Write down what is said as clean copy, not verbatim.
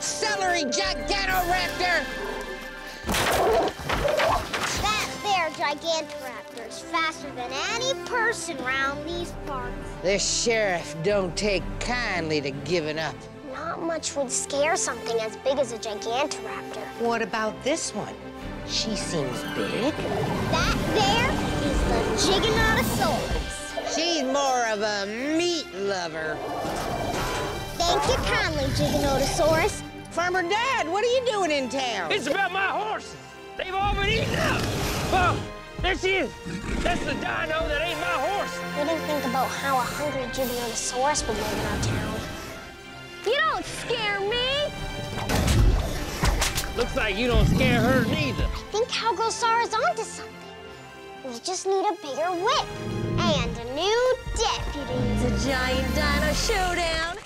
Celery Gigantoraptor! That there Gigantoraptor's faster than any person round these parts. The sheriff don't take kindly to giving up. Not much would scare something as big as a Gigantoraptor. What about this one? She seems big. That there is the Giganotosaurus. She's more of a meat lover. Thank you kindly, Giganotosaurus. Farmer Dad, what are you doing in town? It's about my horses. They've all been eaten up. Oh, there she is. That's the Dino that ate my horse. We didn't think about how a hungry Giganotosaurus would live in our town. You don't scare me! Looks like you don't scare her neither. I think Cowgirl Saara's onto something. We just need a bigger whip and a new deputy. It's a giant dino showdown.